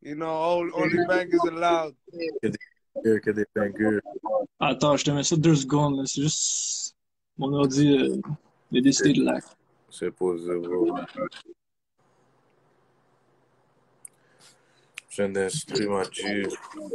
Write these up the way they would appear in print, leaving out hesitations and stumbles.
You know, only bangers allowed. Que des bangers. Attends, je te mets ça 2 secondes, là. C'est juste. Mon ordi, il a décidé de lag. C'est posé, bro. J'ai un instrument G.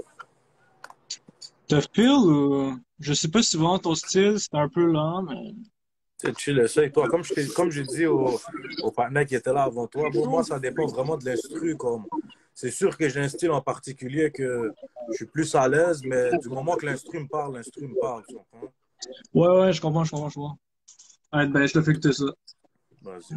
T'as feel ou. Je sais pas si vraiment ton style, c'est un peu lent, mais. C'est chill, ça et toi. Comme j'ai dit au partenaire qui était là avant toi, bon, moi, ça dépend vraiment de l'instru. C'est sûr que j'ai un style en particulier que je suis plus à l'aise, mais du moment que l'instru me parle, tu comprends? Ouais, je comprends, je comprends. Ouais, ben, je te fais écouter ça. Vas-y.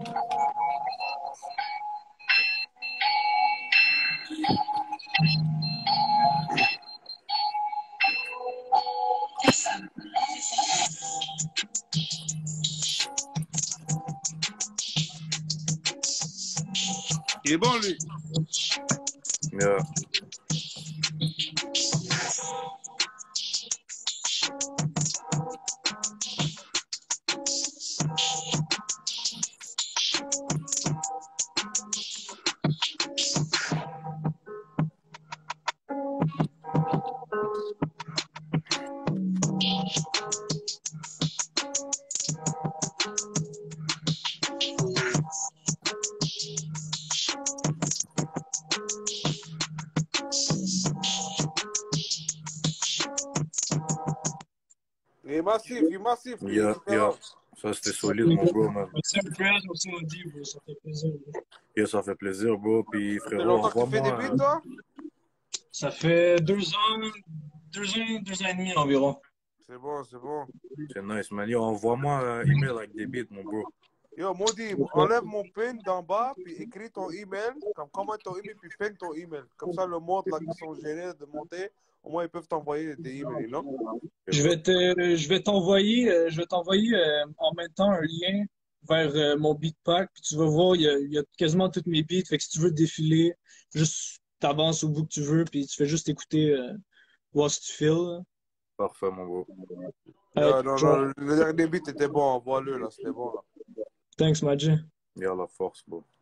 Il est bon, lui. Yeah. Il est massif, lui. Yeah. Ça, c'était solide, mon bro, man. Merci, Fred, merci, Audi, bro. Ça fait plaisir, bro. Yeah, ça fait plaisir, bro. Puis, Ça fait frérot, longtemps que tu fais des envoie-moi. beats, toi? Ça fait 2 ans, 2 ans et demi environ. C'est bon. C'est nice, man. Yo, envoie-moi un email avec des beats, mon bro. Yo, Maudit, enlève mon pin d'en bas, puis écris ton email, comment ton email, puis ping ton email. Comme ça, le monde, là, qui sont gênés de monter, au moins, ils peuvent t'envoyer des emails, non? Je vais t'envoyer en même temps un lien vers mon beatpack, puis tu vas voir, il y a quasiment toutes mes beats. Fait que si tu veux défiler, juste t'avances au bout que tu veux, puis tu fais juste écouter, voir si tu files. Parfait, mon bro. Non, le dernier beat était bon, envoie-le, là, c'était bon, là. Thanks, Maji. Yeah, la force, bro.